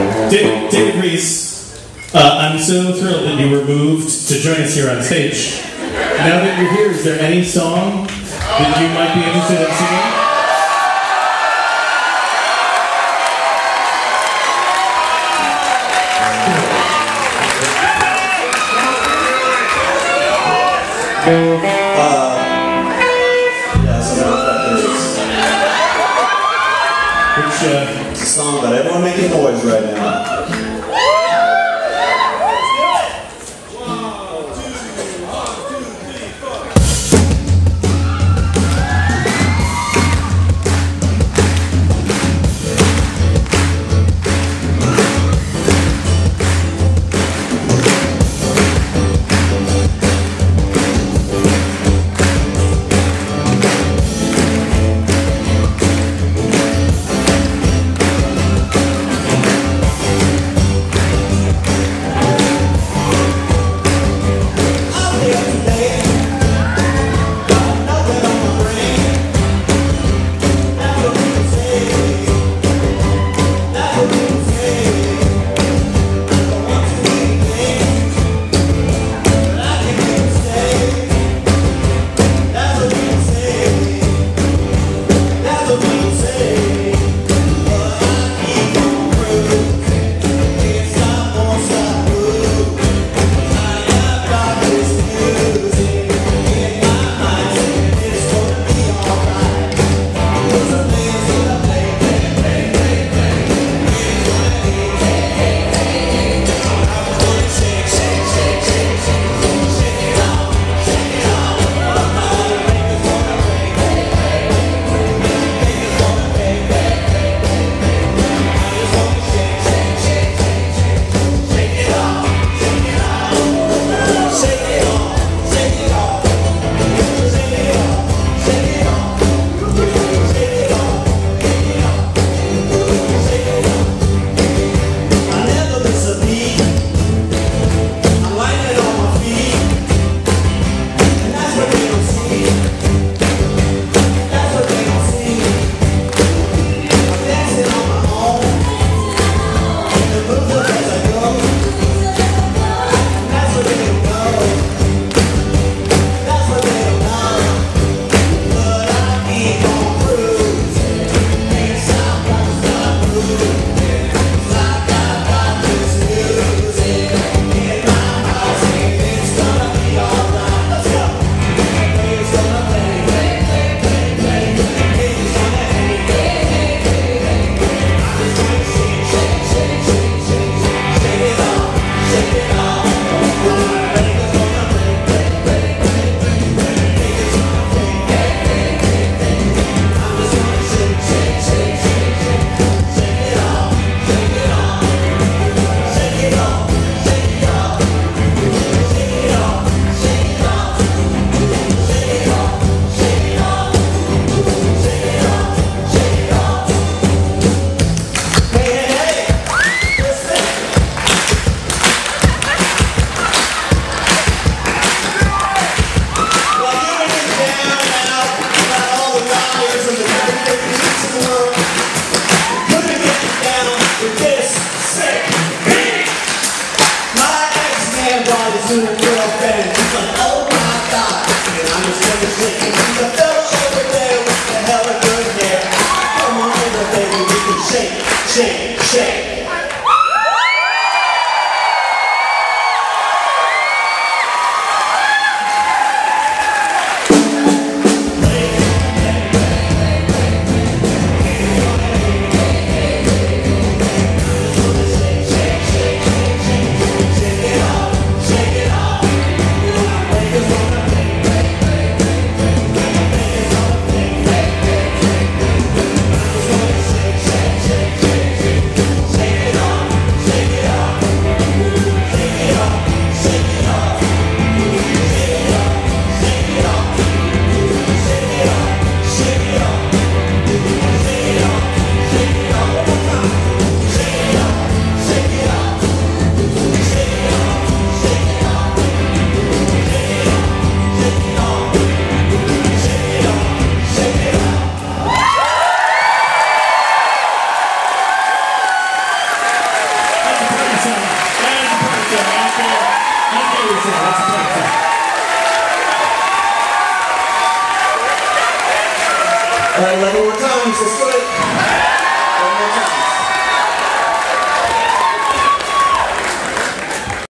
David Rees, I'm so thrilled that you were moved to join us here on stage. Now that you're here, is there any song that you might be interested in singing? Yeah, so Which, it's a song about everyone making noise right now. All right, 11 more times. Let's do it. 1 more time.